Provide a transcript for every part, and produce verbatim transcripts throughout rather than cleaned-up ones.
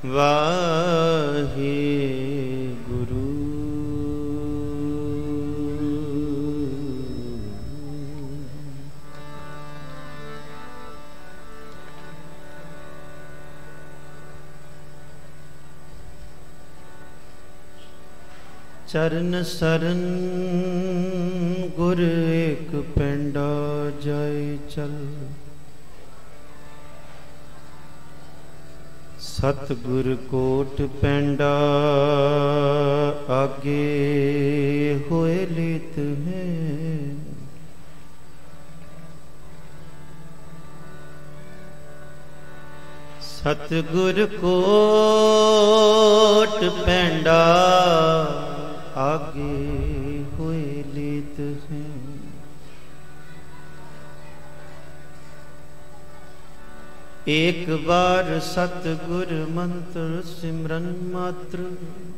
वाहे गुरु। चरण सरन गुर एक पेंडा जाय चल, सतगुर कोट पेंडा आगे होए लेत हैं। सतगुर कोट पेंडा आगे हुए लेत हैं। एक बार सतगुर मंत्र सिमरन मात्र,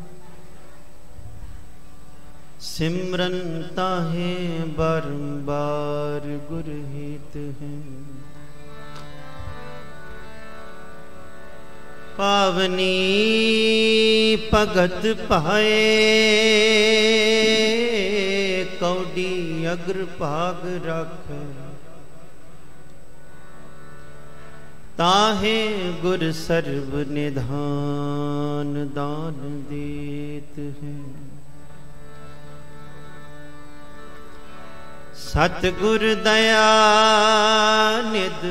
सिमरन ताहे बारंबार गुर हित हैं। पावनी भगत पाए कौडी अग्र भाग रख, ताहे गुर सर्व निधान दान देत हैं। सतगुर दया निध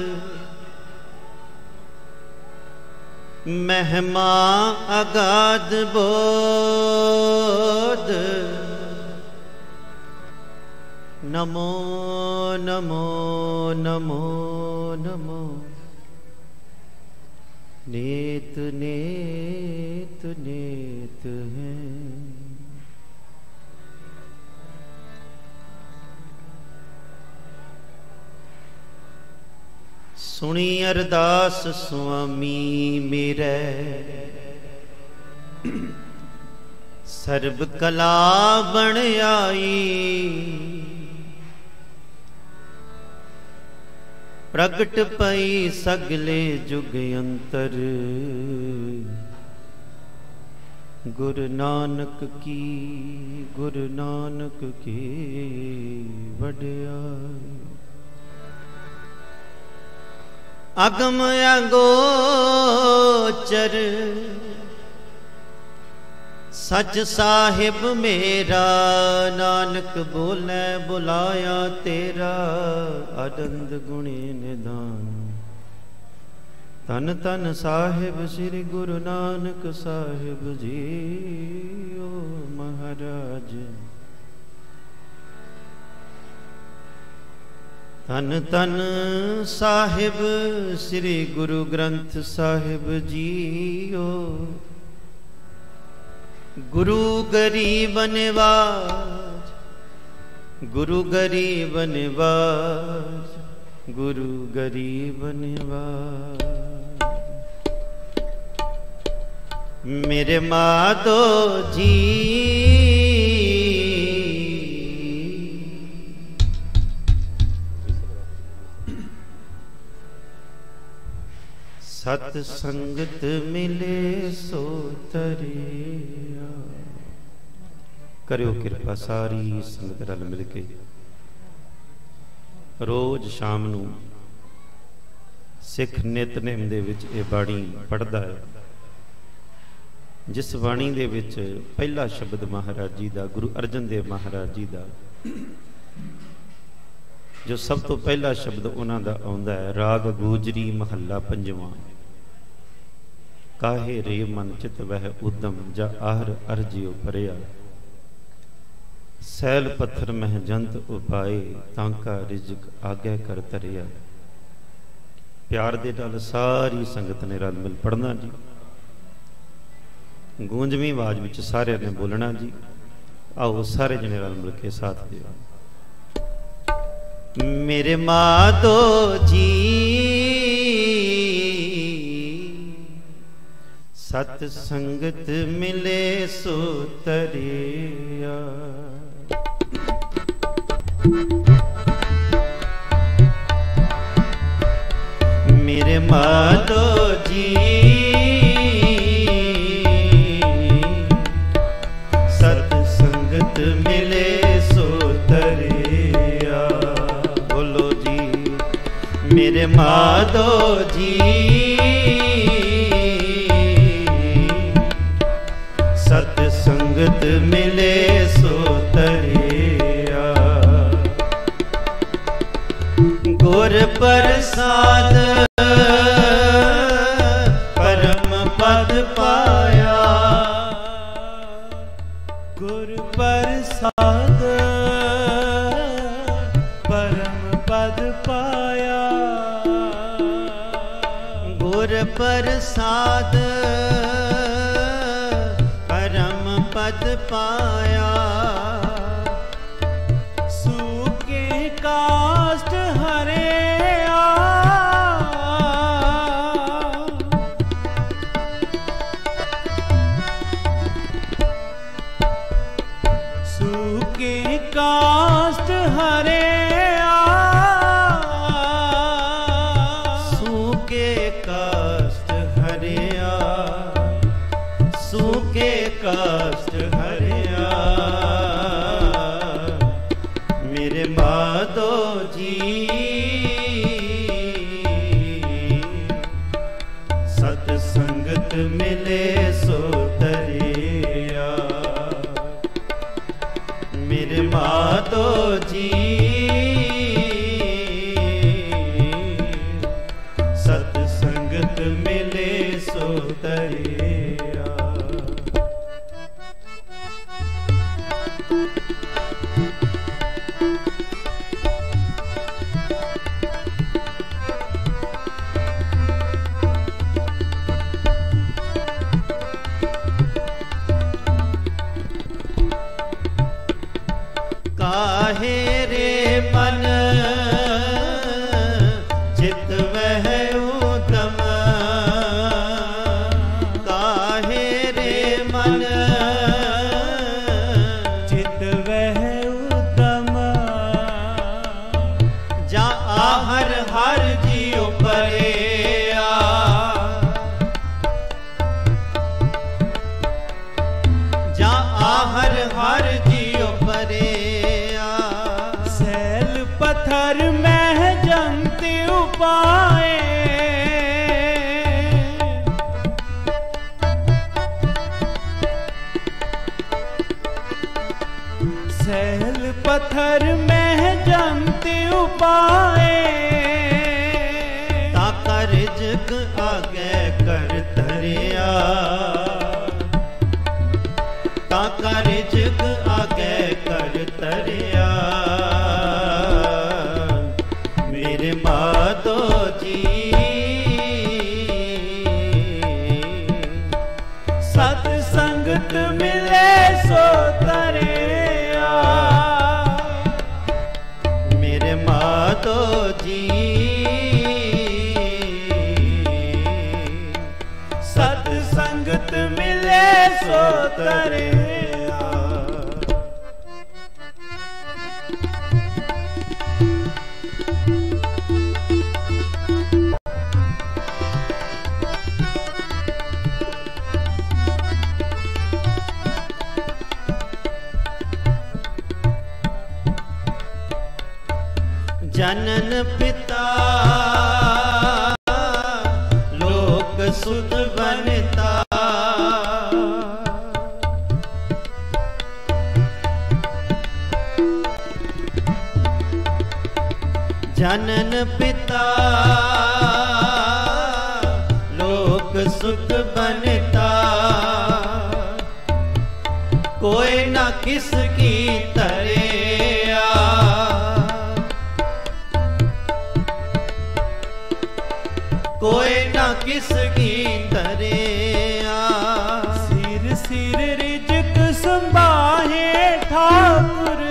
महिमा अगाध बोध, नमो नमो नमो नमो। नेत नेत नेत हैं। सुनी अरदास स्वामी मेरे, सर्ब कला बन आई। प्रगट पई सगले जुग अंतर, गुरु नानक की गुरु नानक की वड्याई। अगम अगोचर सच साहिब मेरा, नानक बोले बुलाया तेरा। आनंद गुणी निधान तन तन साहिब श्री गुरु नानक साहिब जी। ओ महाराज तन तन साहिब श्री गुरु ग्रंथ साहिब जीओ। गुरु गरीब निवाज, गुरु गरीब निवाज, गुरु गरीब निवाज। मेरे माधो जी सत संगत मिले सो तरिया। करियो किरपा सारी संगत रल मिल के रोज शाम नू सिख नितनेम दे विच ये बाणी पढ़दा है, जिस बाणी दे विच पहला शब्द महाराज जी दा, गुरु अर्जन देव महाराज जी दा, जो सब तो पहला शब्द उन्हां दा आउंदा है, राग गुजरी महला पंजवां। काहे रे मन चित वह उदम जा आहर अर्जियो भरिया। सैल पत्थर मह जंत उपाए तांका रिजक आगे कर तरिया। प्यार दे नाल सारी संगत ने रल मिल पढ़ना जी। गूंजवीं आवाज विच सारे ने बोलना जी। आओ सारे जने रल मिल के साथ दिओ। मेरे माधो जी सत संगत मिले सो तरिया। मेरे माधो जी मिले सो तरिया। बोलो जी मेरे माधो जी, सतसंगत मिले सो तरिया। गुर प्रसाद परम पद पाया। गुर प्रसाद परम पद पाया। गुर प्रसाद परम पद पाया। सूखे काष्ठ हरे काष्ठ हरे सूखे काष्ठ हरिया। सूखे काष्ठ हरिया। मेरे माधो जी सतसंगत मिले सो तरिया। मेरे माधो जी सतसंगत मिले सो तरिया। काहे रे मन चित वह उतम। काहे रे मन चित वह उतम। जा आहर हर जियो परेया। जा आहर हर जियो परे। पत्थर में जंती उपाए। सैल पत्थर में जंती उपाए। ताका रिज़्क़ आगे कर तरिया। ताका रिज़्क़ आगे कर तरिया। मेरे माधो जी सतसंगत मिले सो तरिया। मेरे माधो जी सतसंगत मिले सो तरिया। जनन पिता लोक सुध बनता। जनन पिता लोक सुख बनता। कोई ना किसकी तरिया। कोई ना किसकी तरिया। सिर सिर रिज़्क़ संभाहे ठाकुर।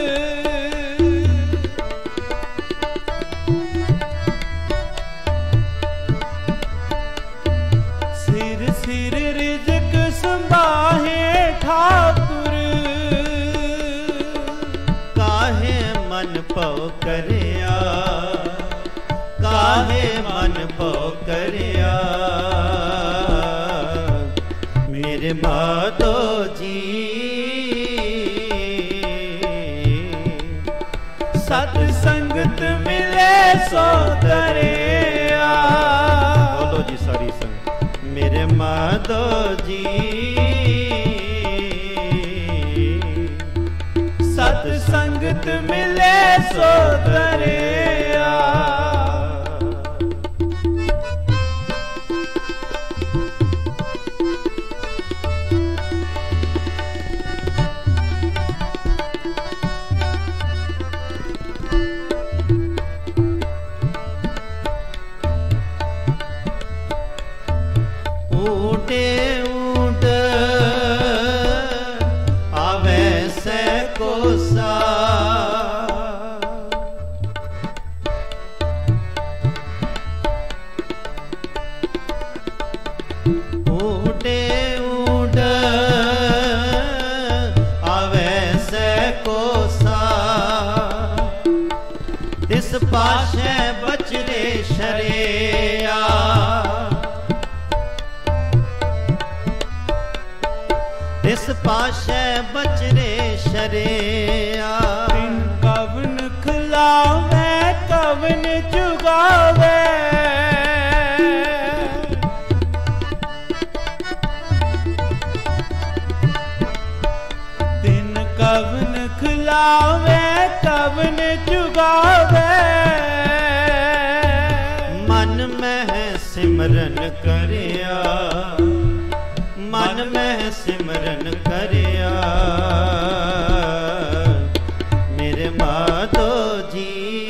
सिर सिर रिज़्क़ संभाहे ठाकुर। काहे मन पव करिया। काहे मन पव करिया। सत संगत मिले सो दरिया। बोलो जी सारी संग। मेरे माधो जी सत संगत मिले सो दरिया। ऊटे ऊट आवे से कोसा। ऊटे ऊट आवे से कोसा। तिस पाशे बचरे शरेया। इस पाशे बचरे शरेया। तिन कवन खिलावे कवन चुगावे। तिन कवन खिलावे कवन चुगावे। मन में सिमरन करिया। मन में सिमरन करिया। मेरे माधो जी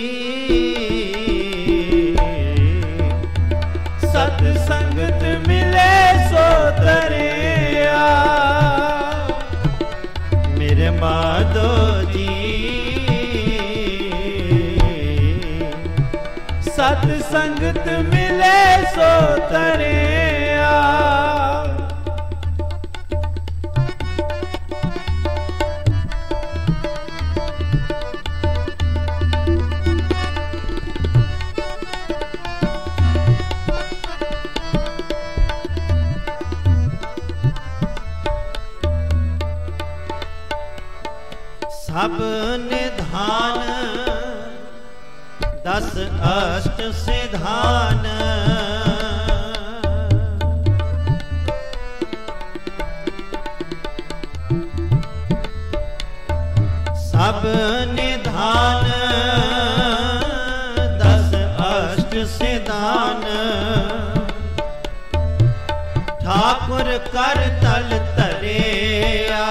सत संगत मिले सो दरिया। मेरे माधो जी सत संगत मिले सो दरिया। सब निधान दस अष्ट सिधान। सब निधान दस अष्ट सिधान। ठाकुर कर तल तरिया।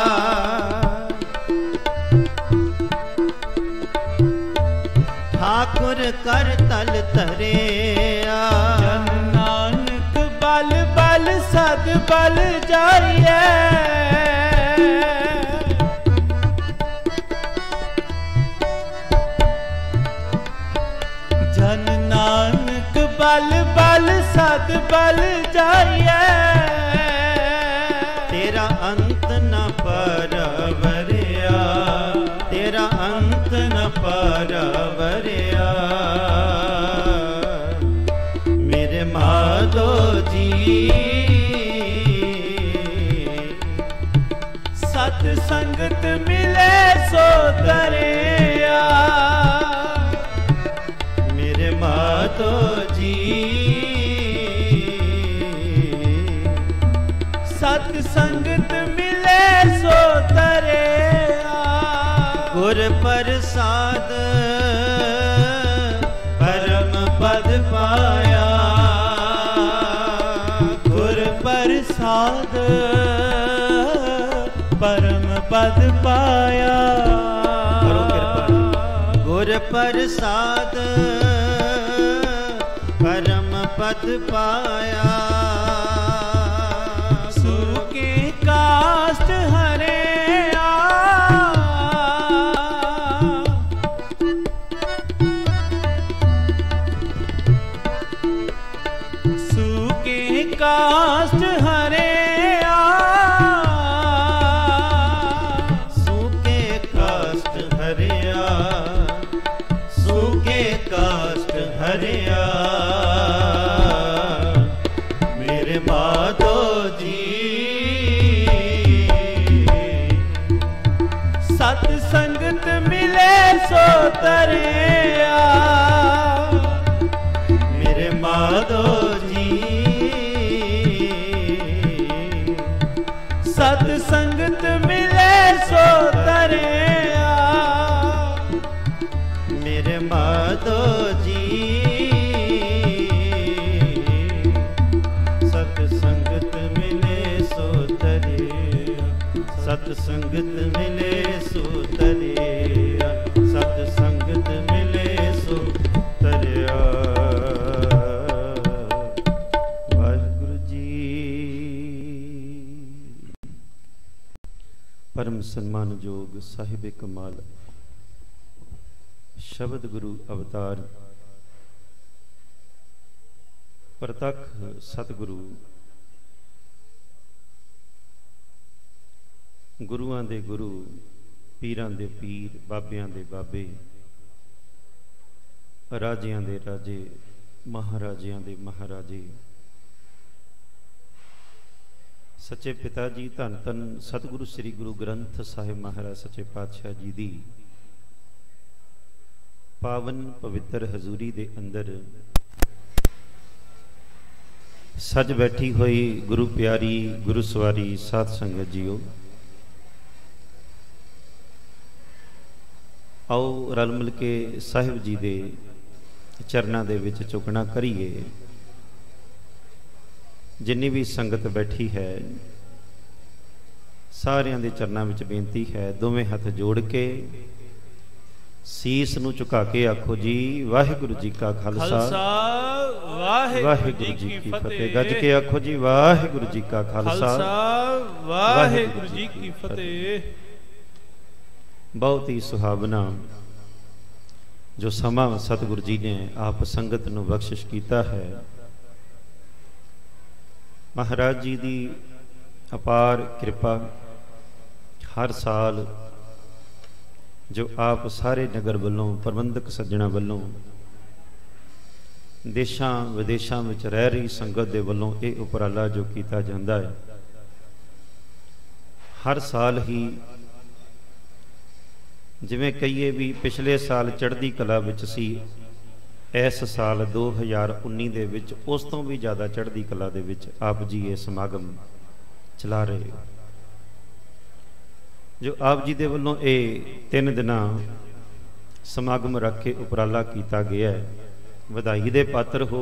ठाकुर कर तल तरिया। जन नानक बल बल सद बल जाइए। जन नानक बल बल सद बल जाइए। तेरा अंत न परवरिया। तेरा अंत न परवरिया। मेरे माधो जी सत संगत मिले सो दरिया। मेरे माधो जी सत संगत मिले सो दरिया। गुर प्रसाद परम पद पाया। गुर प्रसाद परम पद पाया। करो कृपा। गुर प्रसाद परम पद पाया। सुर के काष्ठ हरे काष्ठ हरे सूखे काष्ठ हरिया। सूखे काष्ठ हरिया। मेरे माधो जी सत संगत मिले मिले सो तरिया। मेरे माधो जी सत संगत मिले सो तरिया। मेरे माधो जी सत संगत मिले सो तरिया। सत संगत मिले सो तरिया। सत संगत मिले सो तरिया। वाहिगुरु जी। परम सन्मानयोग साहिब कमाल शब्द गुरु अवतार प्रतख सतगुरु गुरुआं दे गुरु पीरां दे पीर बाबियां दे बाबे राजियां दे राजे महाराजियां दे महाराजे सच्चे पिता जी धन धन सतगुरु श्री गुरु ग्रंथ साहिब महाराज सच्चे पातशाह जी दी पावन पवित्र हजूरी दे अंदर सज बैठी हुई गुरु प्यारी गुरु सवारी साध संगत जीओ, आओ रल मिल के साहिब जी दे चरनां दे विच चुकना करिए। जिन्नी भी संगत बैठी है सारियां दे चरनां विच बेनती है, दोवें हथ जोड़ के शीस नूं झुका के आखो जी वाहिगुरु जी का खालसा वाहिगुरु जी की फतेह। गज के आखो जी वाहिगुरु जी का खालसा वाहिगुरु जी की फतेह। बहुत ही सुहावना जो समा सतगुरु जी ने आप संगत नूं बख्शिश कीता है। महाराज जी दी अपार कृपा हर साल जो आप सारे नगर वालों प्रबंधक सज्जणा वालों देशां विदेशां विच रह रही संगत दे वालों ये उपराला जो कीता जांदा है, हर साल ही जिवें कहिए भी पिछले साल चढ़दी कला विच सी, इस साल दो हज़ार उन्नी दे विच उस तों भी ज़्यादा चढ़दी कला दे विच आप जी ये समागम चला रहे हो। जो आप जी दे वल्लों ये तीन दिन समागम रख के उपराला किया गया है, वधाई दे पात्र हो।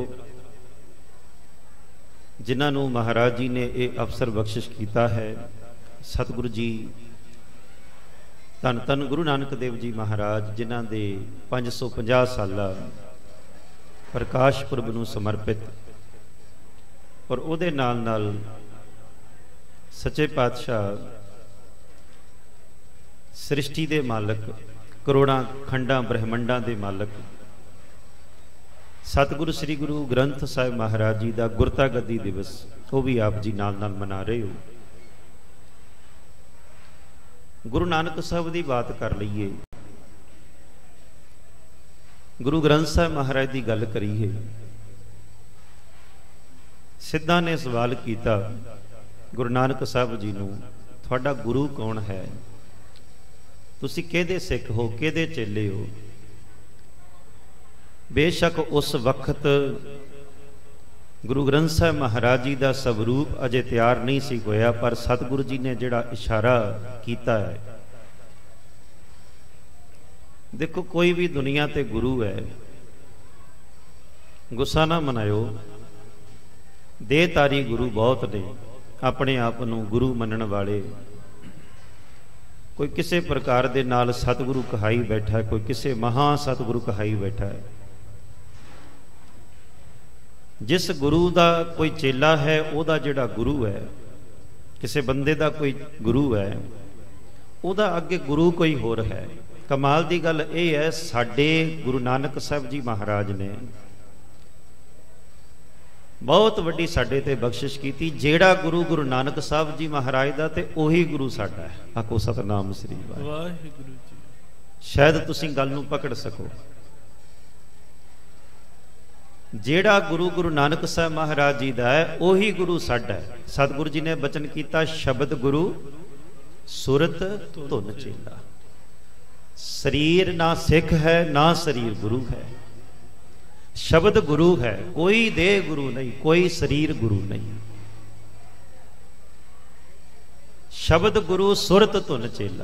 जिन्हां नूं महाराज जी ने ये अवसर बख्शिश किया है, सतगुरु जी धन धन गुरु नानक देव जी महाराज जिन्हां दे पाँच सौ पचास साला प्रकाश पुरब नूं समर्पित और उहदे नाल नाल सच्चे पातशाह सृष्टि दे मालक करोड़ां खंडां ब्रह्मंडां दे मालक सतगुरु श्री गुरु ग्रंथ साहिब महाराज जी का गुरता गद्दी दिवस वो भी आप जी नाल नाल मना रहे हो। गुरु नानक साहब की बात कर लीए, गुरु ग्रंथ साहिब महाराज की गल करिए। सिद्धा ने सवाल किया गुरु नानक साहब जी नूं, तुहाडा गुरु कौन है? तुसी किहदे सिख हो, किहदे चेले हो? बेशक उस वक्त गुरु ग्रंथ साहिब महाराज जी का स्वरूप अजे तैयार नहीं सी होया, पर सतगुरु जी ने जिहड़ा इशारा किया है, देखो कोई भी दुनिया ते गुरु है, गुस्सा ना मनायो, देहधारी गुरु बहुत ने, अपने आप नूं गुरु मनण वाले। कोई किसी प्रकार दे नाल सतगुरु कहाई बैठा है, कोई किसी महा सतगुरु कहाई बैठा है। जिस गुरु का कोई चेला है उहदा जिहड़ा गुरु है, किसी बंदे का कोई गुरु है, उहदा अगे गुरु कोई होर है। कमाल की गल यह है, साडे गुरु नानक साहब जी महाराज ने बहुत वड्डी साडे ते बख्शिश की। जेड़ा गुरु गुरु नानक साहब जी महाराज दा ते ओही गुरु साडा है। आखो सतनाम श्री वाहिगुरु जी। शायद तुसीं गल नूं पकड़ सको। जेड़ा गुरु गुरु नानक साहब महाराज जी दा है ओही गुरु साडा है। सतगुरु जी ने बचन किया, शब्द गुरु सुरत धुन चेला। शरीर ना सिख है ना शरीर गुरु है। शब्द गुरु है, कोई देह गुरु नहीं, कोई शरीर गुरु नहीं। शब्द गुरु सुरत धुन चेला।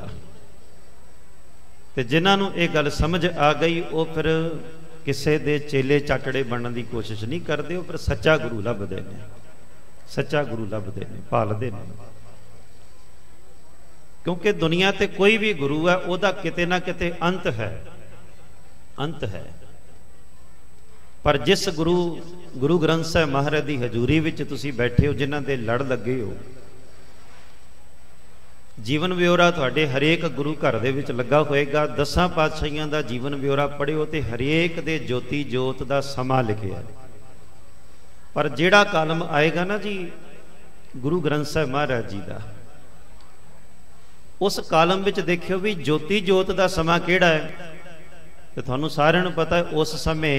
ते जिन्हां नूं इह गल समझ आ गई वो फिर किसे दे चेले चाटड़े बनने की कोशिश नहीं करते, वो फिर सच्चा गुरु लभदे ने, सच्चा गुरु लभदे ने, भालदे ने। क्योंकि दुनिया ते कोई भी गुरु है वह किते ना किते अंत है, अंत है। पर जिस गुरु गुरु ग्रंथ साहिब महाराज की हजूरी विच तुसीं बैठे हो, जिन्हां दे लड़ लगे हो, जीवन ब्योरा तुहाडे हरेक गुरु घर दे विच लगा होएगा। दसां पातशाहियां दा जीवन ब्योरा पढ़िओ ते हरेक दे ज्योति जोत दा समा लिखिआ। पर जिहड़ा कालम आएगा ना जी गुरु ग्रंथ साहिब महाराज जी दा, उस कालम विच देखियो भी ज्योति जोत दा समा किहड़ा है। ते तुहानूं सारिआं नूं पता है उस समय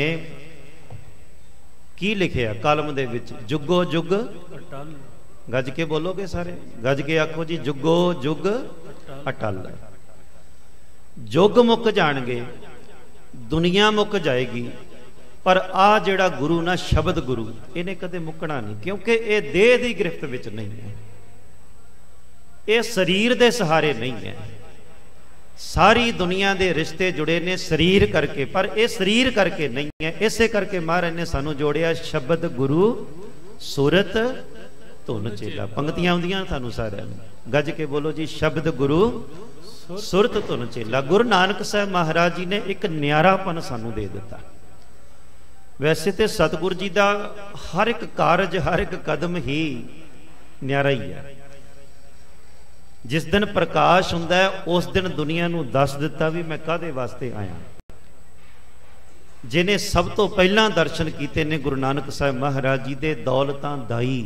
की लिखिआ कालम दे विच, जुगो जुग अटल। गज के बोलोगे सारे, गज के आखो जी, जुगो जुग अटल। जुग मुक जाणगे, दुनिया मुक जाएगी, पर आ जिहड़ा गुरु ना शब्द गुरु इहने कदे मुकना नहीं, क्योंकि ये देह दी गिरफ्त विच नहीं है, ये शरीर दे सहारे नहीं है। सारी दुनिया दे रिश्ते जुड़े ने शरीर करके, पर यह शरीर करके नहीं है। इसे करके महाराज ने सानू जोड़िया शब्द गुरु सूरत धुन चेला। पंक्तियां आउंदियां सानू सारिआं नूं, गज के बोलो जी, शब्द गुरु सूरत धुन चेला। गुरु नानक साहब महाराज जी ने एक न्यारापन सानू दे दिता। वैसे तो सतगुरु जी का हर एक कारज हर एक कदम ही न्यारा ही है। जिस दिन प्रकाश हुंदा है उस दिन दुनिया नूं दस दिता भी मैं काहदे वास्ते आया। जिन्हें सब तो पहला दर्शन किए ने गुरु नानक साहब महाराज जी दे दौलतां दाई।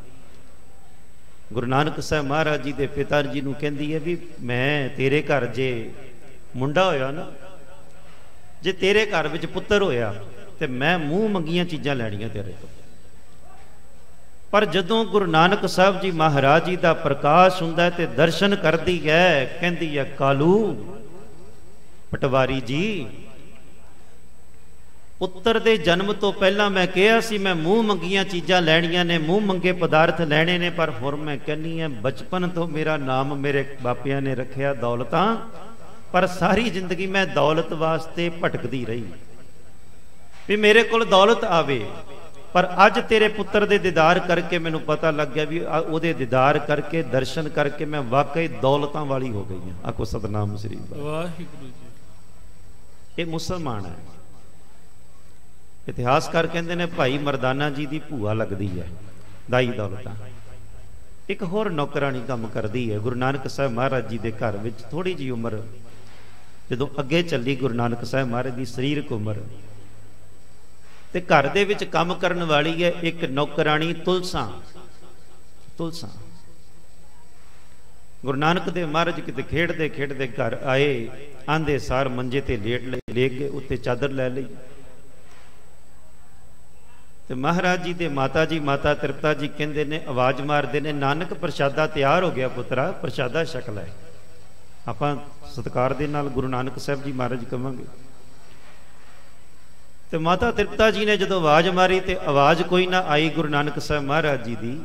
गुरु नानक साहब महाराज जी दे पिता जी नूं कहंदी है भी मैं तेरे घर जे मुंडा होया ना, जे तेरे घर विच पुत्तर होया ते मैं मूँह मंगियां चीज़ां लैणियां तेरे तो। पर जदों गुरु नानक साहब जी महाराज जी का प्रकाश हुंदा ते दर्शन करदी है, कहंदी है कालू पटवारी जी, पुत्र दे जन्म तो पहला मैं कहा सी मैं मूँह मंगियां चीज़ां लैणियां ने, मूँह मंगे पदार्थ लैणे ने, पर हुण मैं कहनी है बचपन तो मेरा नाम मेरे बापियां ने रखिया दौलतां, पर सारी जिंदगी मैं दौलत वास्ते भटकदी रही भी मेरे कोल दौलत आवे। पर अज तेरे पुत्र दे दीदार करके मैनू पता लग गया भी उहदे दीदार करके दर्शन करके मैं वाकई दौलतां वाली हो गई हूँ। आखो सतनाम श्री वाहिगुरू जी। ये मुसलमान है। इतिहासकार कहते हैं भाई मरदाना जी की भूआ लगती है दाई दौलतां। एक होर नौकरानी काम करती है। गुरु नानक साहब महाराज जी के घर में थोड़ी जी उम्र जदों अगे चली गुरु नानक साहब महाराज की शरीरक उम्र ते घर दे विच काम करन वाली है एक नौकरानी तुलसा। तुलसा गुरु नानक देव महाराज किते खेडदे खेडदे घर आए, आंदे सार मंजे ते लेट ले ले गए, उत्ते चादर लै लई ते महाराज जी दे माता जी माता तृप्ता जी कहंदे ने आवाज मारदे ने नानक प्रशादा तैयार हो गया पुत्रा, प्रशादा छक लै। आपां सत्कार दे नाल गुरु नानक साहब जी महाराज कहांगे। तो माता तृप्ता जी ने जदों आवाज मारी तो आवाज कोई ना आई गुरु नानक साहब महाराज जी दी,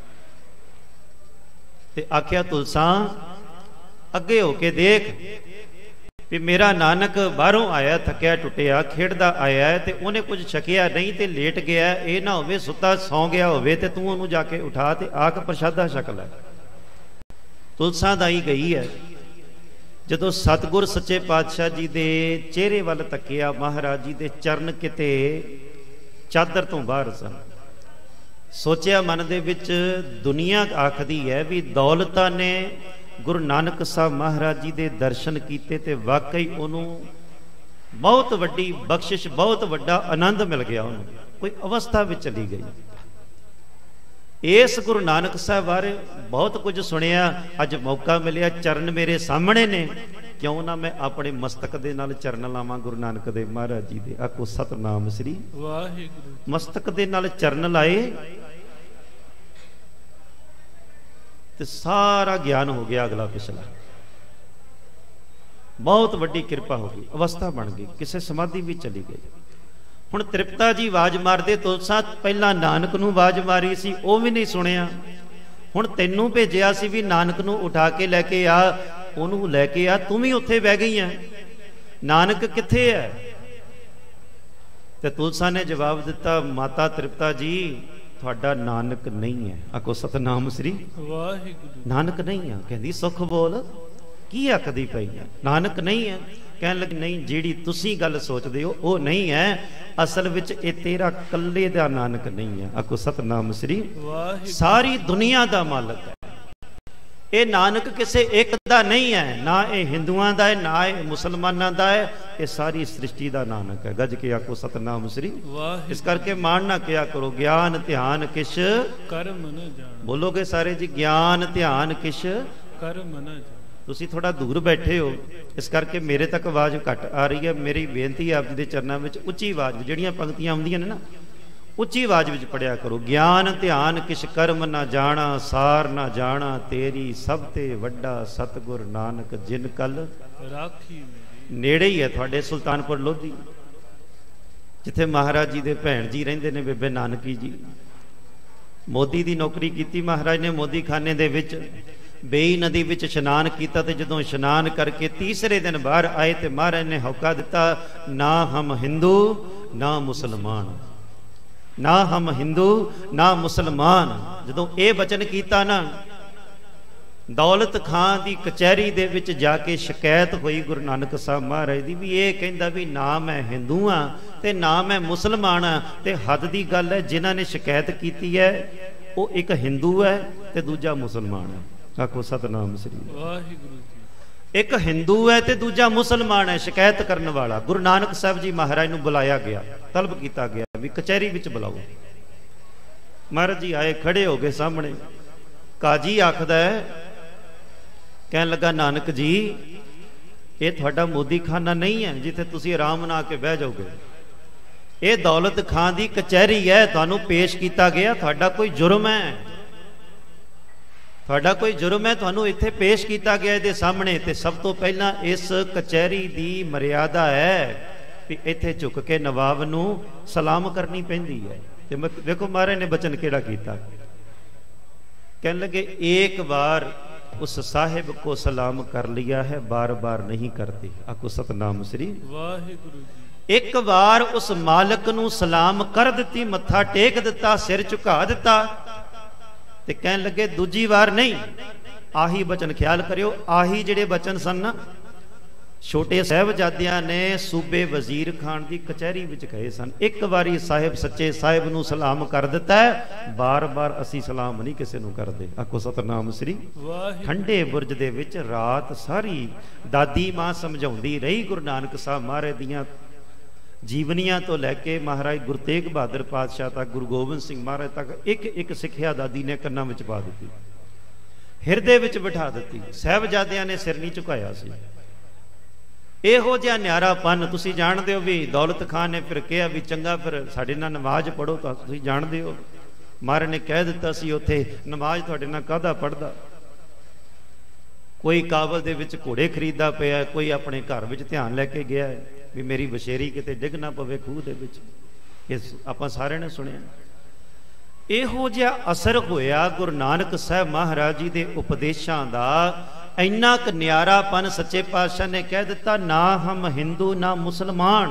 ते आख्या तुलसा अगे होके देख भी मेरा नानक बाहरों आया थकिया टुटिया खेडदा आया है ते उन्हें कुछ छकिया नहीं ते लेट गया, ये ना होवे सुता सौ गया होवे ते तू उन्होंने जाके उठा ते आके प्रशादा छक लै। तुलसा दाई गई है। जदों सतगुर सच्चे पातशाह जी दे चेहरे वाल तकिया, महाराज जी दे चरण किते चादर तो बाहर सन। सोचिया मन दे विच दुनिया आखदी है भी दौलतां ने गुरु नानक साहब महाराज जी दे दर्शन कीते ते वाकई उन्होंने बहुत वड्डी बख्शिश बहुत वड्डा आनंद मिल गया। उन्होंने कोई अवस्था में चली गई। इस गुरु नानक साहब बारे बहुत कुछ सुनिया, अज मौका मिलिया चरण मेरे सामने ने, क्यों ना मैं अपने मस्तक दे नाल चरण लावां गुरु नानक देव महाराज जी दे। आखो सतनाम श्री वाहिगुरू। मस्तक दे नाल चरण लाए ते सारा ज्ञान हो गया अगला पिछला। बहुत वड्डी कृपा हो गई, अवस्था बन गई, किसी समाधि भी चली गई। हुण तृप्ता जी आवाज मारदे तुलसा पहला नानक नूं आवाज मारी सी, वो भी नहीं सुनिया। हुण तैनूं भेजिया सी भी नानक नूं उठा के लैके आ, उहनूं लैके आ, तूं भी उत्थे बह गई है, नानक कित्थे है? ते तुलसा ने जवाब दिता, माता तृप्ता जी तुहाडा नानक नहीं है। आखो सतनाम श्री वाहिगुरू। नानक नहीं है। कहंदी सुख बोल, की आखदी पई है? नानक नहीं है। कहन लगी नहीं, जिहड़ी तुसी गल सोचदे हो वो नहीं है, असल विच ये तेरा कल्ले दा नानक नहीं है। आखो सतनाम श्री वाहिगुरू। सारी दुनिया दा मालक है ये नानक, किसे एक दा नहीं है, ना ये हिंदुआं दा है ना ये मुसलमानां दा है, ये सारी सृष्टि दा नानक है। गज के आखो सतनाम श्री वाहिगुरू। इस करके मान ना किया करो, ज्ञान ध्यान किश कर्म न जान। बोलोगे सारे जी, ज्ञान ध्यान किश कर्म न जान। तुसी थोड़ा दूर बैठे हो, इस करके मेरे तक आवाज़ घट आ रही है। मेरी बेनती है आप जी के चरणों में, उच्ची आवाज़ जिहड़ियां पंक्तियां आउंदियां ने ना, उच्ची आवाज़ में पढ़िया करो। ज्ञान ध्यान किश कर्म ना जाना, सार ना जाना तेरी सब ते वड्डा सतगुर नानक जिन कल राखी। नेड़े ही है तुहाडे सुल्तानपुर लोधी, जिथे महाराज जी दे भैन जी रहिंदे ने, बेबे नानकी जी। मोदी दी नौकरी कीती महाराज ने मोदी खाने दे विच, बेई नदी विच इशनान किया। तो जदों इशनान करके तीसरे दिन बाहर आए तो महाराज ने होका दिता, ना हम हिंदू ना मुसलमान, ना हम हिंदू ना मुसलमान। जदों ये वचन किया ना, दौलत खान की कचहरी दे विच जाके शिकायत हुई गुरु नानक साहब महाराज दी, भी ये कहंदा भी ना मैं हिंदू हाँ ते ना मैं मुसलमान हाँ। ते हद की गल है, जिन्हां ने शिकायत की है वो एक हिंदू है ते दूजा मुसलमान है। आखो सतनाम श्री वाहिगुरू जी। एक हिंदू है ते दूजा मुसलमान है शिकायत करने वाला। गुरु नानक साहब जी महाराज नूं बुलाया गया, तलब किया गया भी कचहरी विच बुलाओ। महाराज जी आए, खड़े हो गए सामने। काजी आखदा है, कहन लगा नानक जी ये तुहाडा मोदी खाना नहीं है जिथे तुसी आराम नाल आके बह जाओगे, ये दौलत खां दी कचहरी है, तुहानूं पेश किया गया, तुहाडा कोई जुर्म है, तुहाडा कोई जुर्म है, तुहानूं इत्थे पेश किया गया इहदे सामने। ते सब तो पहला इस कचहरी दी मर्यादा है कि इत्थे झुक के नवाब नूं सलाम करनी पैंदी है। ते देखो महाराज ने बचन केड़ा कीता, कहने लगे एक बार उस साहिब को सलाम कर लिया है, बार बार नहीं करते। आखो सतनाम श्री वाहिगुरू जी। एक बार उस मालक नूं सलाम कर दिती, मत्था टेक दिता, सिर झुका दिता, ते कहन लगे दूजी बार नहीं। आही बचन ख्याल करियो, आही जिहड़े बचन सन ना, छोटे साहिबजादियां ने सूबे वजीर खान की कचहरी विच कहे सन। एक बारी साहिब सच्चे साहिब नूं सलाम कर दिता है, बार बार असी सलाम नहीं किसी नूं करदे। आखो सतनाम श्री। ठंडे बुरज दे विच रात सारी दादी मां समझाउंदी रही गुरु नानक साहब महाराज दियां जीवनियां तो लैके महाराज गुरु तेग बहादुर पातशाह तक, गुरु गोबिंद सिंह महाराज तक एक एक सिक्ख्या दादी ने कन्नां विच पा दित्ती, हिरदे विच बिठा दित्ती। साहिबजादियां ने सिर नहीं झुकाया सी। इहो जिहा न्यारापन तुसीं जाणदे हो भी दौलत खान ने फिर कहा भी चंगा फिर साडे नाल नमाज पढ़ो, तो तुसीं जाणदे हो महाराज ने कह दिता सी उत्थे नमाज तुहाडे नाल काहदा पढ़दा। कोई काबल दे विच घोड़े खरीदा पिया, कोई अपने घर विच ध्यान लैके गया है भी मेरी बशेरी किते डिग ना पवे खूह दे विच। इस आपां सारे ने सुनिया। इहो जिहा असर होया गुरु नानक साहब महाराज जी दे उपदेशां दा, इन्ना क न्यारापन सच्चे पातशाह ने कह दिता, ना हम हिंदू ना मुसलमान।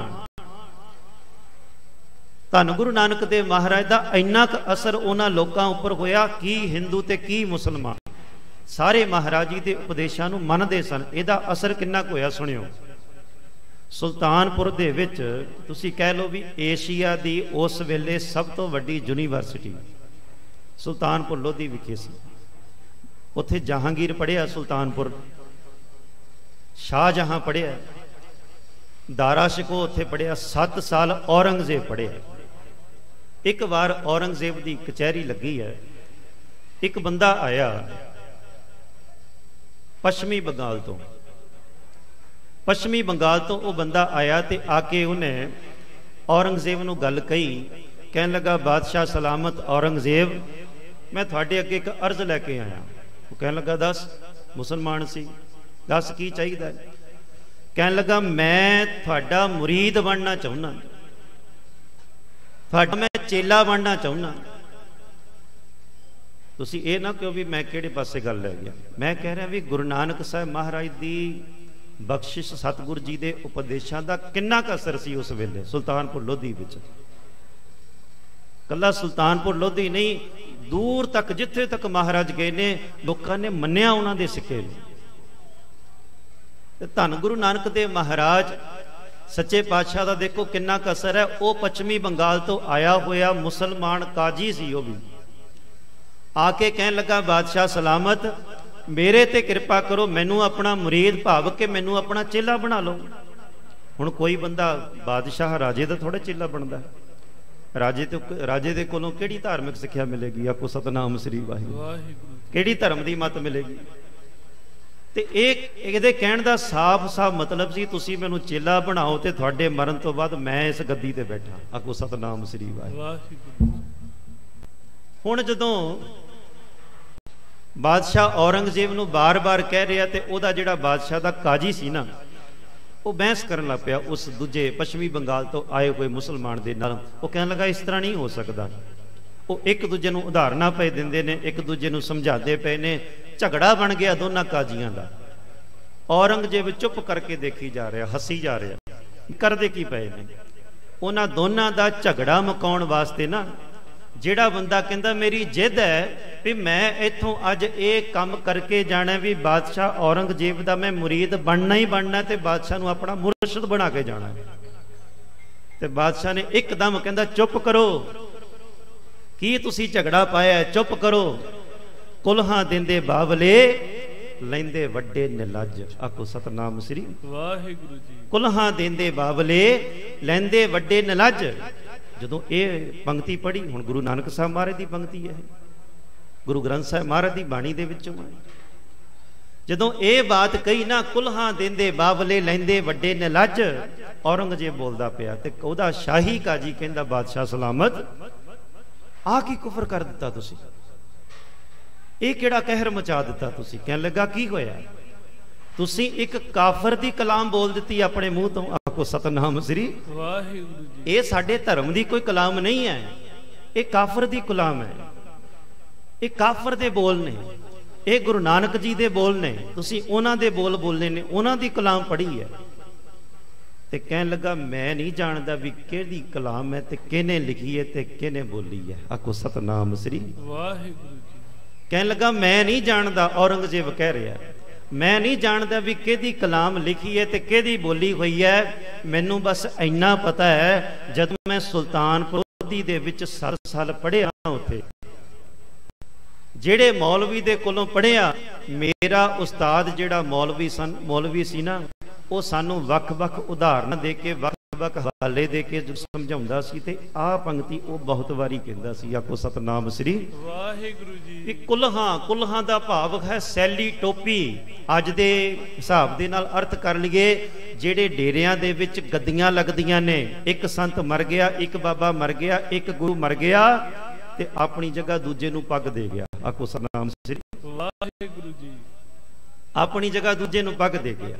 धन गुरु नानक देव महाराज दा इन्ना क असर उन्हां लोकां उपर होया, की हिंदू ते की मुसलमान सारे महाराज जी के उपदेशों नूं मनदे सन। इहदा असर किन्ना क होया सुनियो। सुल्तानपुर दे विच तुसीं कह लो भी एशिया दी उस वेले सब तो वड्डी यूनीवर्सिटी सुल्तानपुर लोधी विखे सी। उत्थे जहांगीर पढ़िया, सुल्तानपुर शाहजहां पढ़िया, दारा शिको उत्थे पढ़िया, सत्त साल औरंगजेब पढ़िया। एक बार औरंगजेब की कचहरी लगी है, एक बंदा आया पश्चिमी बंगाल तो, पश्चिमी बंगाल तो वह बंदा आया तो आके उन्हें औरंगजेब नूं गल कही, कहन लगा बादशाह सलामत औरंगजेब, मैं थोड़े अगे एक अर्ज लैके आया। वो कहन लगा दस, मुसलमान सी, दस की चाहिए। कहन लगा मैं थोड़ा मुरीद बनना चाहना, थोड़ा मैं चेला बनना चाहना। तुसी ये ना कहो भी मैं किहड़े पासे गल लै गया। मैं कह रहा भी गुरु नानक साहब महाराज दी बख्शिश सतगुरु जी के उपदेशों का किन्ना क असर सी उस वेले सुल्तानपुर लोधी विच। कला सुल्तानपुर लोधी नहीं, दूर तक जिथे तक महाराज गए ने लोगों ने मन्निया उन्होंने दे सिक्के ने। धन गुरु नानक देव महाराज सच्चे पातशाह का देखो किन्ना क असर है। वो पश्चिमी बंगाल तो आया होया मुसलमान काजी सी, वो भी आके कहन लगा बादशाह सलामत मेरे ते कृपा करो, मैनू अपना मुरीद भाव के मैनू अपना चेला बना लो। हुण कोई बंदा बादशाह राजे का थोड़ा चेला बनता है। राजे तो राजे दे कोलों किहड़ी धार्मिक सिक्ख्या मिलेगी? आपको सतनाम श्री वाहिगुरू, किहड़ी धर्म की मत मिलेगी? ते एक इहदे कहण दा साफ साफ मतलब सी तुसीं मैनू चेला बनाओ ते तुहाडे मरण तो बाद मैं इस गद्दी ते बैठा। आपको सतनाम श्री वाहिगुरू। हुण जदों बादशाह औरंगजेब नूं बार बार कह रहा तो वह जिहड़ा बादशाह का काजी सी ना, वो बहस करन लग पिया उस दूजे पश्चिमी बंगाल तो आए हुए मुसलमान दे नाल। वो कहन लगा इस तरह नहीं हो सकता। वो एक दूजे नूं उदाहरणां पे दिंदे ने, एक दूजे नूं समझाते पे ने। झगड़ा बन गया दोनों काजियां का। औरंगजेब चुप करके देखी जा रहा, हसी जा रहा, करदे की पे ने। उन्हां दोनों का झगड़ा मुकाउण वास्ते ना जिहड़ा बंदा कहंदा मेरी जिद है भी मैं इत्थों अज ये काम करके जाना, भी बादशाह औरंगजेब का मैं मुरीद बनना ही बनना, तो बादशाह नूं अपना मुर्शद बना के जाना। तो बादशाह ने एकदम कहंदा चुप करो, की तुसी झगड़ा पाया, चुप करो। कुल्हां दिंदे बावले लैंदे वड्डे निलज। आखो सतनाम श्री वाहिगुरू जी। कुल्हां दिंदे बावले लैंदे वड्डे निलज। जदों ये पंक्ति पढ़ी, हुण गुरु नानक साहब महाराज की पंक्ति है, गुरु ग्रंथ साहब महाराज की बाणी दे विचों है। जदों ये बात कही ना, कुल्हां दिंदे बावले लैंदे वड्डे निलज, औरंगजेब बोलदा पिया ते ओहदा शाही काजी कहंदा बादशाह सलामत आ की कुफर कर दिता तुसी, ये किहड़ा कहर मचा दिता तुसी? कहन लगा की होया? तुसी एक काफर दी कलाम बोल दी अपने मुंह तो। आपको सतनाम श्री वाहिगुरू जी। ये साडे धर्म दी कोई कलाम नहीं है, ये काफर दी कलाम है, ये काफर दे बोल ने, ये गुरु नानक जी दे बोल ने। तुसी उन्हां दे बोल बोलने ने, उन्हां दी कलाम पढ़ी है। ते कहन लगा मैं नहीं जानदा भी किहड़ी कलाम है ते किहने लिखी है ते किहने बोली है। आपको सतनाम श्री वाहिगुरू जी। कहन लगा मैं नहीं जानदा, औरंगजेब कह रहा है मैं नहीं जानता भी किहदी कलाम लिखी है ते किहदी बोली हुई है। मैनू बस इन्ना पता है जब मैं सुल्तानपुर लोधी दे विच सर साल पढ़िया, उत्थे जेड़े मौलवी दे कोलों पढ़िया, मेरा उस्ताद जेड़ा मौलवी सन मौलवी सी ना, वो सानू वख वख उदाहरण दे के वख वख हवाले दे के जो समझाउंदा सी ते आ पंक्ति वो बहुत वारी कहंदा सी। आखो सतनाम श्री वाहिगुरू जी। कुल्हां, कुल्हां दा भाव है सैली टोपी। अज दे हिसाब दे नाल अर्थ कर लईए, जेड़े डेरियां दे विच गद्दियां लगदियां ने, एक संत मर गया, एक बाबा मर गया, एक गुरु मर गया ते अपनी जगह दूजे नूं पग दे गया। आखो सतनाम श्री वाहिगुरू जी। अपनी जगह दूजे नूं पग दे गया।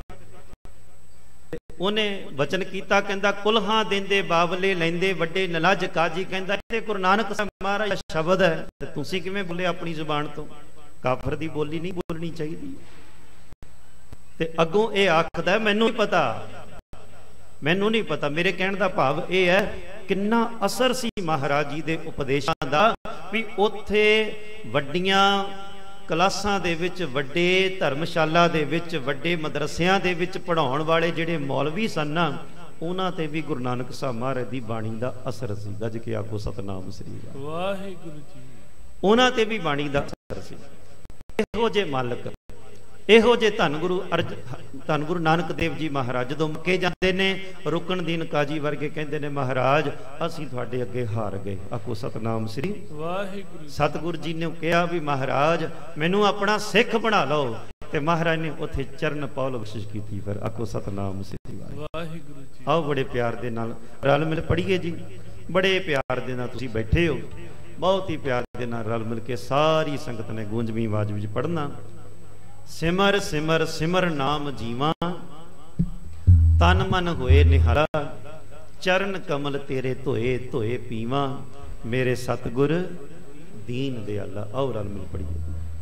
उन्हें वचन किया, कहंदा कुल्हां दिंदे बावले लैंदे वड्डे निलज। काजी कहंदा ते गुरु नानक साहब महाराज शब्द है ते तुसीं किवें बोले अपनी जुबान तो? काफर दी बोली नहीं बोलनी चाहिए। ते अगों ये आखदा मैनू नहीं पता, मैनू नहीं पता। मेरे कहण दा भाव यह है किन्ना असर सी महाराज जी दे उपदेशां दा, भी उत्थे वड्डियां क्लासां दे विच, वड्डे धर्मशाला दे विच, वड्डे मदरसियां दे विच पढ़ाउण वाले जिहड़े मौलवी सन ना, उन्हां ते भी गुरु नानक साहब महाराज दी बाणी दा असर सी। गज के आखो सतनाम श्री वाहिगुरू जी। उन्हां ते भी बाणी दा असर सी। इहो जे मालक, इहो जे धन गुरु अर्ज धन गुरु नानक देव जी महाराज जदों मुके जाते ने, रुकन दीन काजी वर्गे कहते ने महाराज असीं तुहाडे अगे हार गए। आखो सतनाम श्री वाहिगुरू। सतगुरु जी ने कहा भी महाराज मैनू अपना सिख बना लो, ते महाराज ने उत्थे चरण पौल बख्शिश की। फिर आखो सतनाम श्री वाहिगुरू जी। आओ बड़े प्यार दे नाल रल मिल पढ़िए जी, बड़े प्यार दे नाल तुसीं बैठे हो, बहुत ही प्यार दे नाल रल मिल के सारी संगत ने गूंजवी आवाज विच पढ़ना। सिमर सिमर सिमर नाम जीवा, तन मन होए निहारा, चरण कमल तेरे धोए धोए पीवा, मेरे सतगुर दीन दयाला। आओ रल मिल पढ़िए।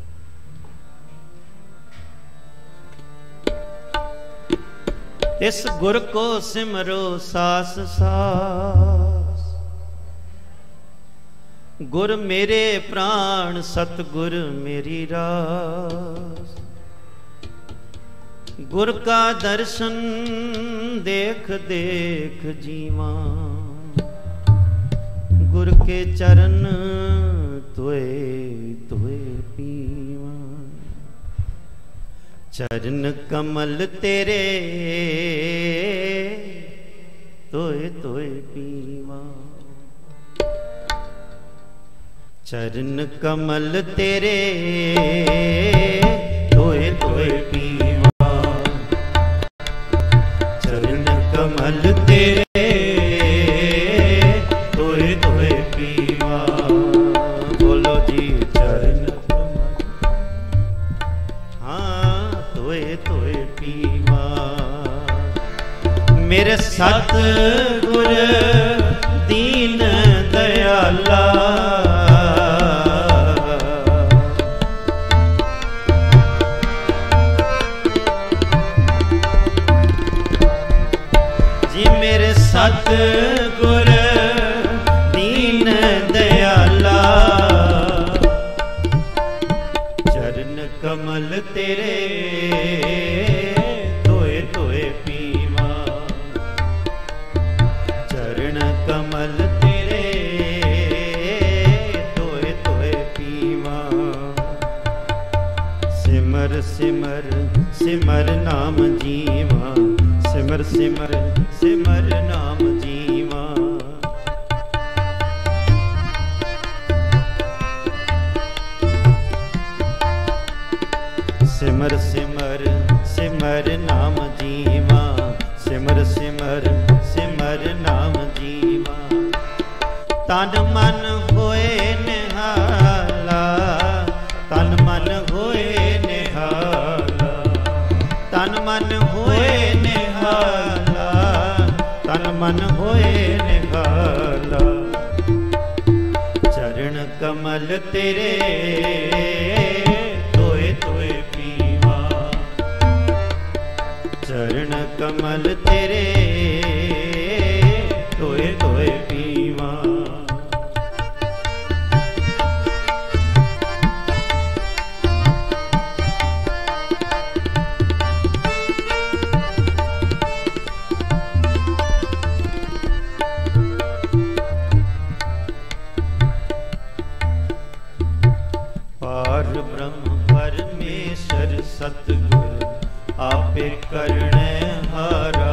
इस गुर को सिमरो सास सास, गुर मेरे प्राण सतगुर मेरी रास। गुर का दर्शन देख देख जीवा, गुर के चरण तोए तोए पीवा। चरण कमल तेरे तोए तोए पीवा, चरण कमल तेरे तोए तोए पीवा। चरण कमल तेरे तोए तोए पीवा। बोलो जी चरण कमल, हाँ तोए तोए पीवा। मेरे सतगुर दीन दयाला, सतगुर दीन दयाला। चरण कमल तेरे तोए तोए पीवा, चरण कमल तेरे तोए तोए पीवा। सिमर सिमर सिमर नाम जीवा, सिमर सिमर सिमर नाम जीवा। सिमर सिमर सिमर नाम जीवा, सिमर सिमर सिमर नाम जीवा। तन मन होए निहाला, तन मन होए निहाला, तन मन होए निहाला, तन मन होए निहाला। चरण कमल तेरे तोए तोए पीवा, चरण कमल तेरे तोए तोए पीवा। सतगुर आपे करने हारा,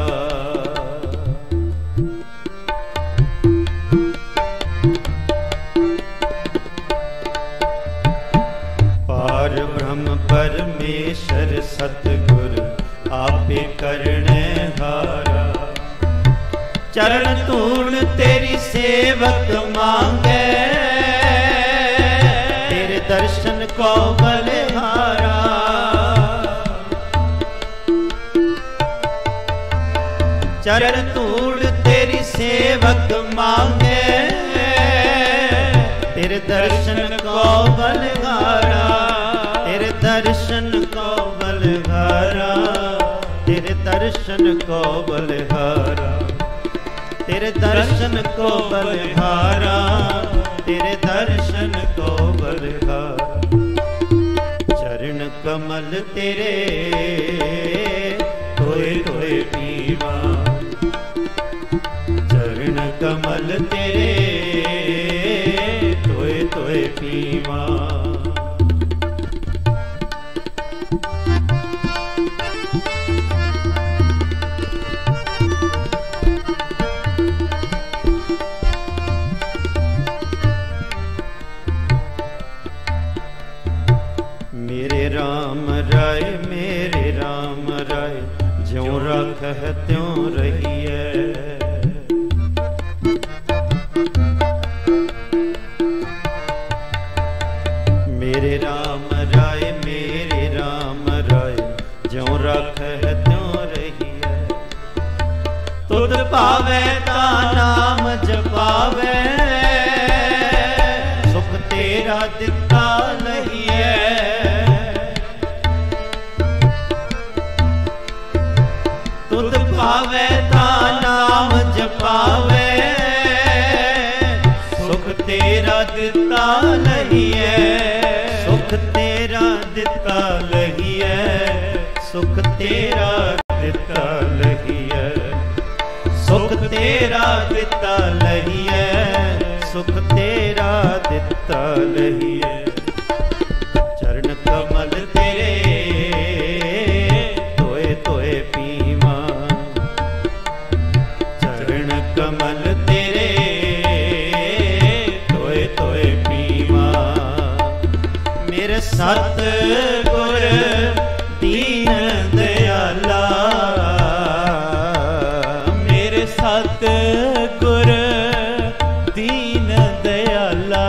पार ब्रह्म परमेश्वर सतगुर आपे करने हारा। चरण धूण तेरी सेवक मांगे, तेरे दर्शन को बलिहारा। चरण धूड़ तेरी सेवक मांगे, तेरे दर्शन को बलिहारा, तेरे दर्शन को बलिहारा, तेरे दर्शन को बलिहारा, तेरे दर्शन को बलिहारा, तेरे दर्शन को बलिहारा। चरण कमल तेरे तोए तोए पीवा, चरण कमल तेरे तोए तोए पीवा। मेरे राम राय मेरे राम राय, ज्यों रख है त्यों रहिए। मेरे राम राय मेरे राम राय, ज्यों रख है त्यों रहिए। तुध पावे ता नाम जपावे, सुख तेरा दिता लहिए। तुध पावे ता नाम जपावे, सुख तेरा दिता लहिए। सुख तेरा दिता लहिए, सुख तेरा दिता लहिए। सुख तेरा दिता लहिए, सुख तेरा दिता लहिए। चरण कमल तेरे तोए तोए पीवा, चरण कमल तेरे तोए तोए पीवा। मेरे सत गुर दीन दयाला, मेरे सत गुर दीन दयाला।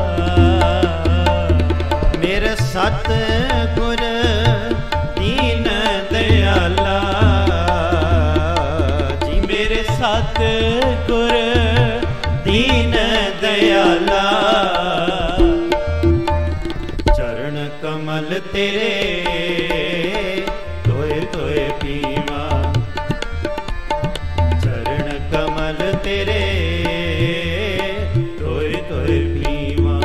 मेरे सत गुर दीन दयाला जी। मेरे सत गुर दीन दयाला। चरण कमल तेरे तोए तोए पीवा, चरण कमल तेरे तोए तोए पीवा।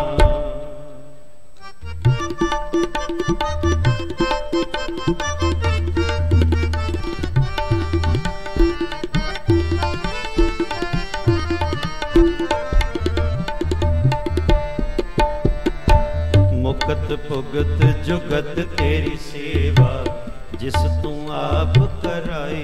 मुकत भुगत जुगत तेरी सेवा, जिस तू आप कराए।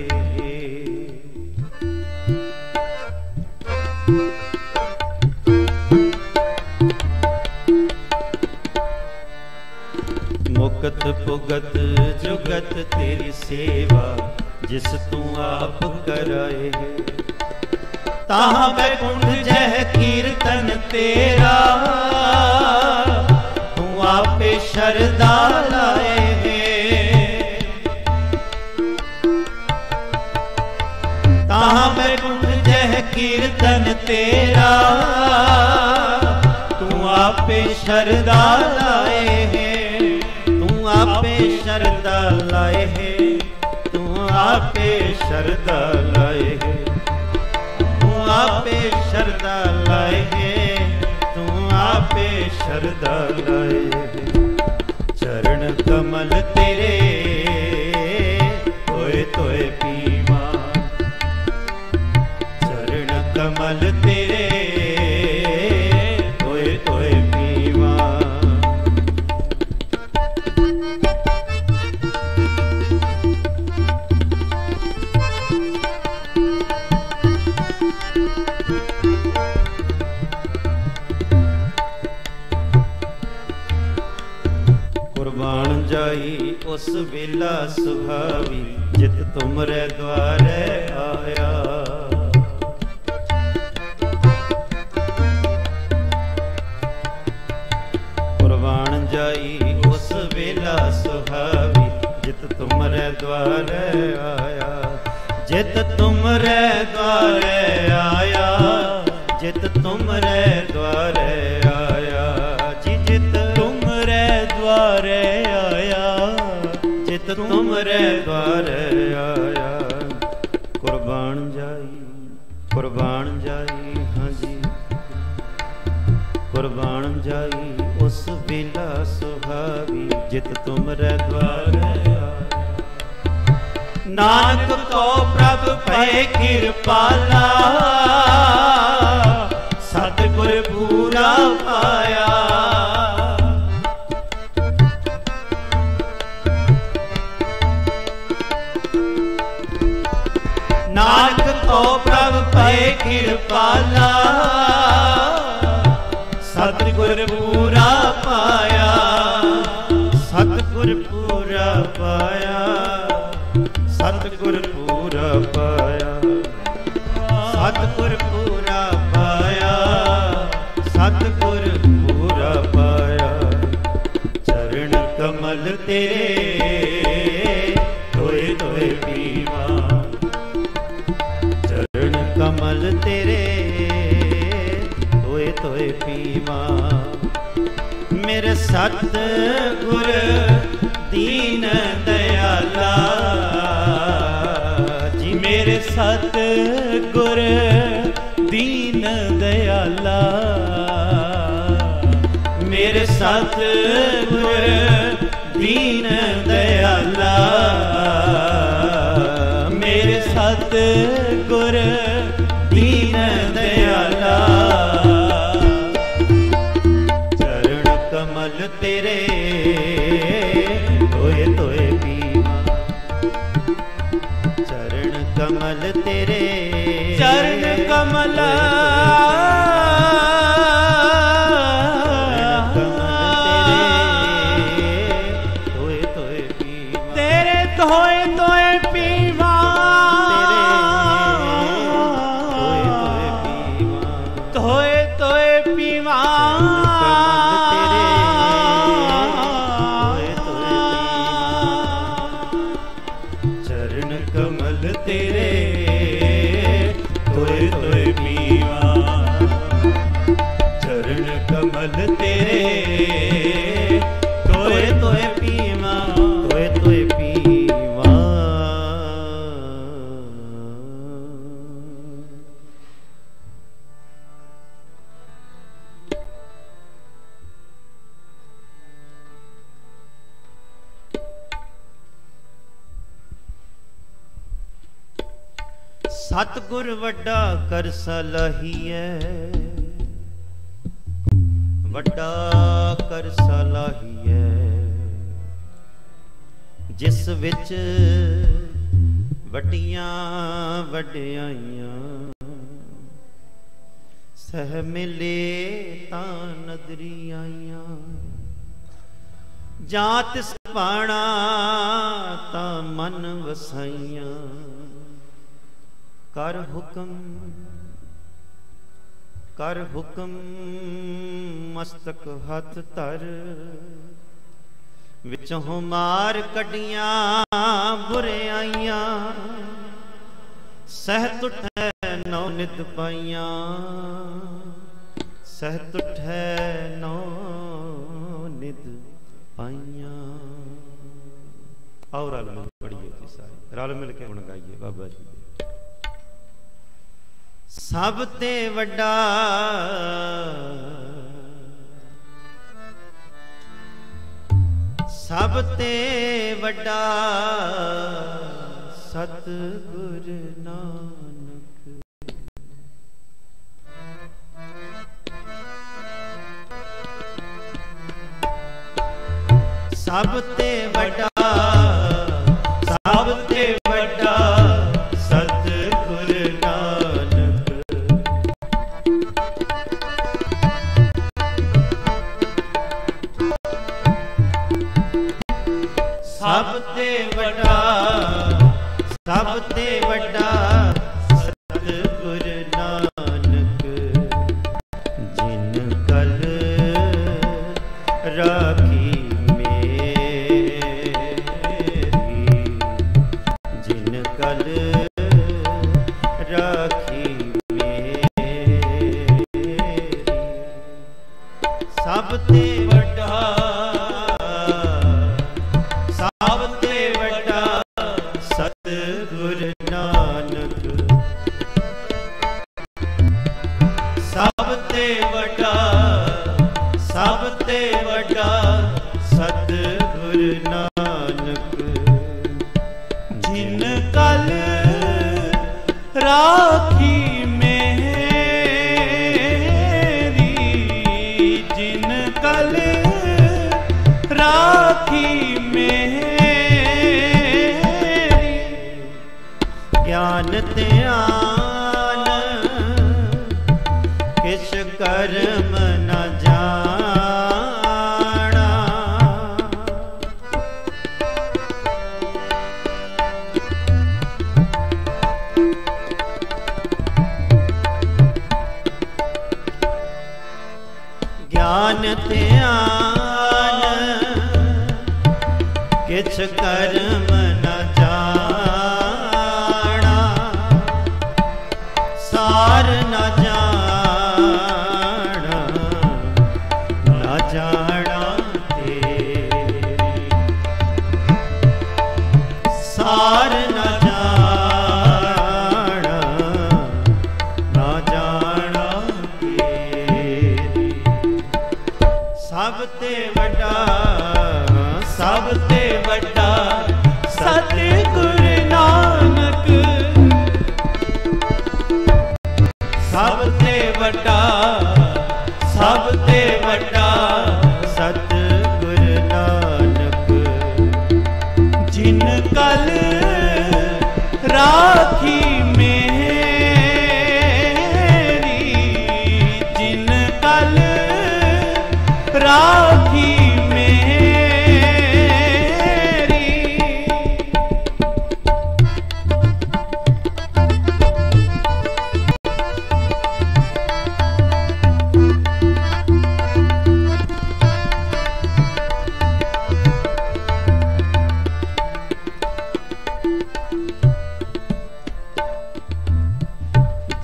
मुकत भुगत जुगत तेरी सेवा, जिस तू आप कराए। ताहाँ बैकुंठ जह कीर्तन तेरा, तू आपे शरदा लाए है। ताहाँ बैकुंठ जह कीर्तन तेरा, तू आपे शरदा लाए है। तू आपे शरदा लाए है, तू आपे शरदा लाए है। तू आपे शरदा लाए है, तू आपे शरदा लाए है। चरण कमल तेरे तोए तोए पीवा, चरण कमल तेरे तोए तोए पीवा। कुर्बान जाई उस वेला सुहावी, जित तुमरे द्वारे आया। कुर्बान जाई उस वेला सुहावी, जित तुमरे द्वारे आया। जित तुमरे द्वारे आया, जित तुमरे द्वारे आया जी। जित तुमरे द्वारे आया, जित तुमरे द्वारे आया। कुर्बान जाई कुर्बान जाई हाँ जी, कुर्बान जाई उस बेला सुहावी, जित तुमरे द्वारे आया। नानक को प्रभ भय कृपाला, सतगुर पूरा पाया। नानक को प्रभ भय कृपाला, सतगुर पूरा पाया। सतगुर पूरा पाया, सतगुर पूरा पाया। सतगुर पूरा पाया, सतगुर पूरा पाया। चरण कमल तेरे तोए तोए पीवा, चरण कमल तेरे धोए धोए पीवा। मेरे सतगुर दीन दयाला जी, मेरे सतगुर दीन दयाला, मेरे सतगुर दीन दयाला, मेरे सतगुर दीन दयाला। चरण कमल तेरे धोए धोए पीवा। चरण कमल तेरे, चरण कमल धोए धोए पीवा। धोए धोए पीवा। चरण कमल तेरे धोए धोए पीवा। चरण कमल तेरे धोए धोए पीवा। धोए धोए पीवा। सतगुर वड्डा कर सलाहीए, वड्डा कर सलाहीए, जिस विच वड्डियां वड्डियाइयां सह मिले तां नदरी आइयां। जां तिस पाणा तां मन वसाइयां। कर हुक्म कर हुक्म मस्तक हथ धर। विचों मार कडियां बुराइयां सह तुठै नौ नित पाइयां। सह तुठै नौ नित पाइयां। और रल मिल पढ़िए जी सारे, रल मिल के गुण गाइए बाबा जी। सब ते वड्डा सब ते वड्डा सतगुर नानक। सब ते वड्डा सब ते वड्डा सतगुर नानक। सब ते वड्डा सब ते वड्डा सतगुर नानक। जिन कल राखी राखी मेरी। सब ते वड्डा सब ते वड्डा सतगुर नानक। सब ते वड्डा सब ते वड्डा सतगुर नानक। जिन कल राखी मेरी। जिन कल राखी मेरी। ज्ञान ध्यान किस कर्म न जाना। ज्ञान ध्यान किछ कर्म न जाना। सा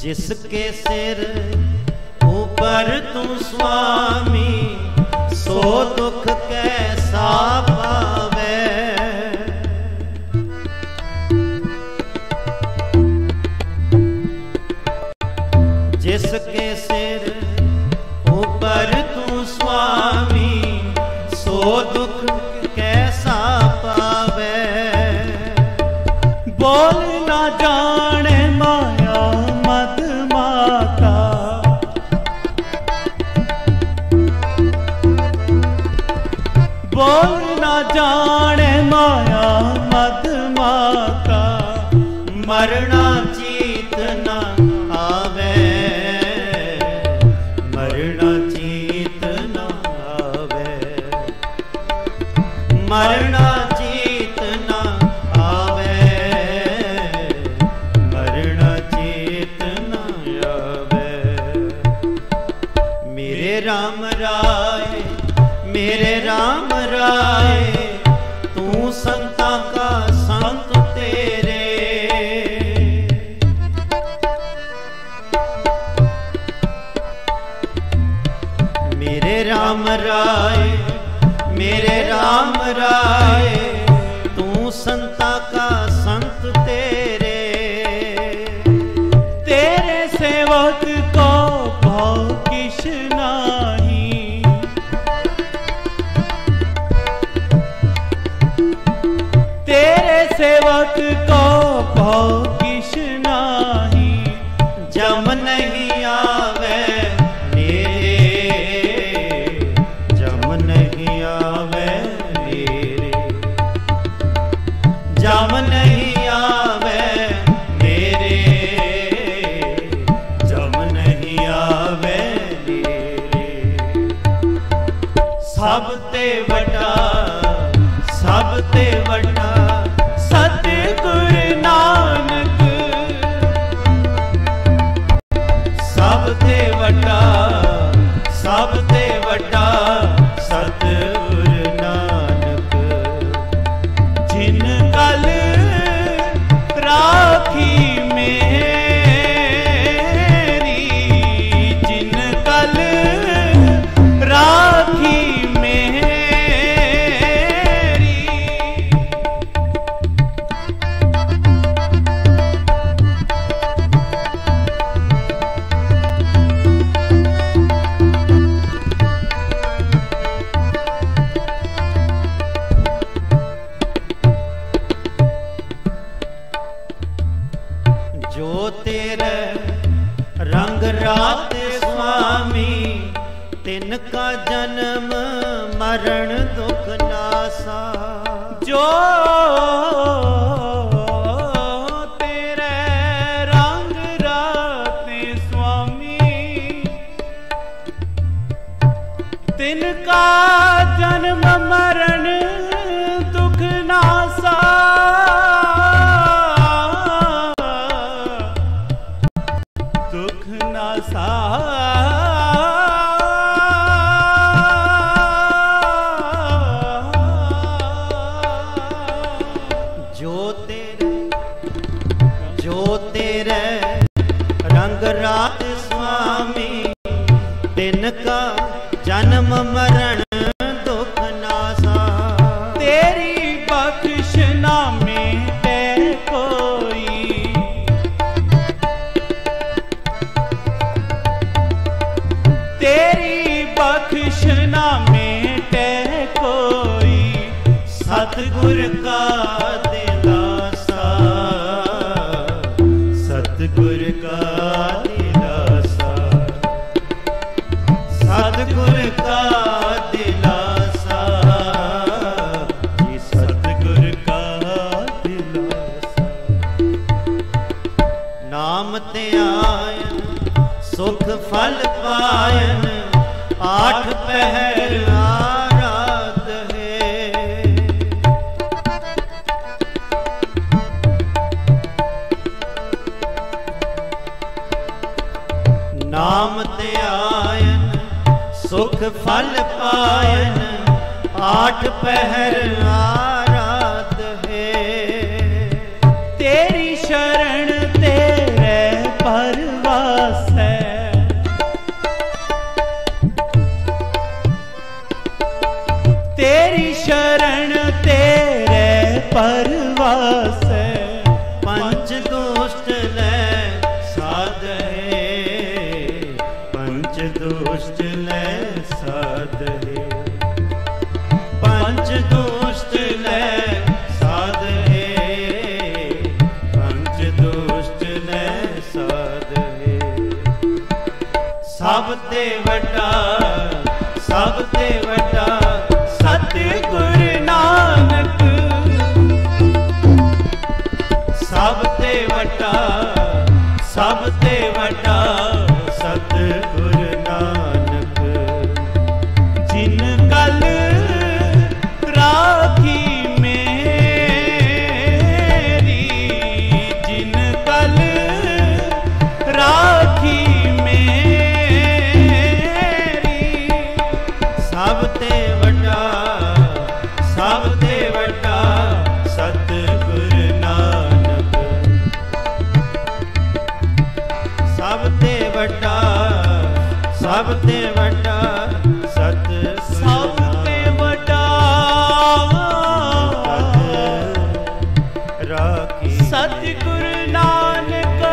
जिसके सिर ऊपर तू स्वामी, सो दुख कैसा पावे। जिसके सिर ऊपर तू स्वामी, सो दुख कैसा पावे। बोल ना जाने माया मद माता, बोल ना जाने माया मद माता, मरना चीत न आवे, मरना चीत न आवे, मरना चीत न आवे, मरना चीत न आवे। मेरे राम राय, मेरे राम राय, तू संता का संत तेरे। मेरे राम राय, मेरे राम राय, तू संता का संत तेरे। तेरे सेवक को भाव किश नाही, तेरे सेवक को भाव किश नाही। जम नहीं आवे नेरे, जम नहीं आवे नेरे, जम नहीं आवे नेरे, जम नहीं आवे नेरे। सब ते वड्डा, सब ते वड्डा सतगुर नानक, सब ते वड्डा, सब ते वड्डा सतगुर नानक। जिन कल राखी मेरी, जिन कल राखी मेरी। जो तेरे रंग रात स्वामी, तिनका जन्म मरण दुख नासा। जो तेरे रंग राते स्वामी, तिनका जन्म मरण दुख नासा। दुख नासा जो तेरे, जो तेरे रंग रात स्वामी, तिनका जन्म मरण दुख नासा। तेरी बख्श ना मिटे कोई, तेरी बख्श ना मिटे कोई। सतगुर का दिलासा, सतगुर का दिलासा, सतगुर का दिलासा जी, सतगुर का दिलासा। नाम ते आयन सुख फल पायन, आठ पहर आराध है। नाम ते आयन सुख फल पायन, आठ पहर आराध है। तेरी शरण तेरे परवा साध है पंच दुष्ट ले साध है पंच दुष्ट ले साध है पंच दुष्ट ले साध है सब ते वड्डा सब ते वड्डा सतगुर नानक सब ते वड्डा सब ते वड्डा सतगुर नानक जिन कल राखी मेरी जिन कल राखी मेरी सब ते वड्डा सब ते वड्डा सतगुर नानक सब ते वड्डा सब ते वड्डा सतगुर सब ते वड्डा राखी सतगुर नानक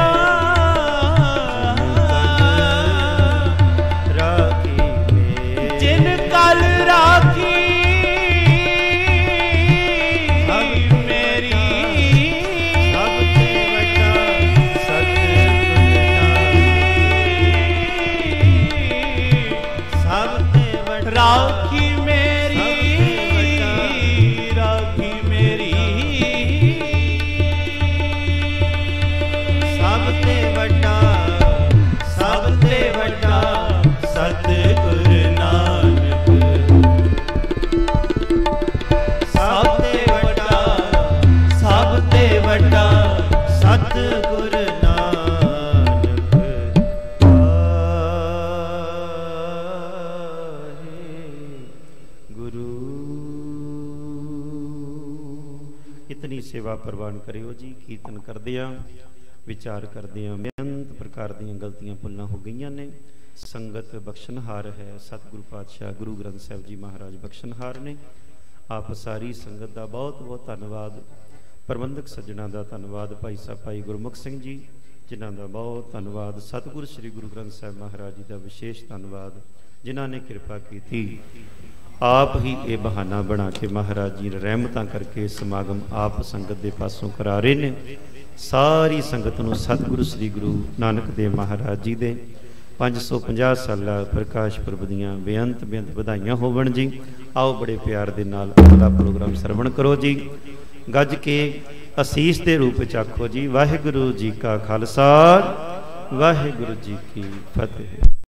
राखी जिन कल राखी मेरी सब ते वड्डा सब ते वड्डा राखी मेरी राखी मेरी सब ते वड्डा सब ते वड्डा सतगुर नानक सब ते वड्डा सब ते वड्डा सतगुर नानक गुरु। इतनी सेवा प्रवान करियो जी। कीर्तन करदियां विचार करदियां बेअंत प्रकार दीयां गलतियां भुल्लां हो गईयां ने। संगत बख्शनहार है। सतगुरु पातशाह गुरु ग्रंथ साहिब जी महाराज बख्शनहार ने। आप सारी संगत का बहुत बहुत धन्यवाद। प्रबंधक सज्जणा का धन्यवाद। भाई साहब भाई गुरमुख सिंह जी जिन्हों का बहुत धन्यवाद। सतगुरु श्री गुरु ग्रंथ साहिब महाराज जी का विशेष धन्यवाद जिन्हों ने कृपा की थी। आप ही ये बहाना बना के महाराज जी रहमतां करके समागम आप संगत के पासों करा रहे ने। सारी संगत नूं सतगुरु श्री गुरु नानक देव महाराज जी दे पाँच सौ पचास साला प्रकाश पुरब दीआं बेअंत बेअंत बधाइयां होवण जी। आओ बड़े प्यार दे नाल अगला प्रोग्राम सरवण करो जी। गज के असीस के रूप च आखो जी वाहिगुरु जी का खालसा वाहिगुरु जी की फतेह।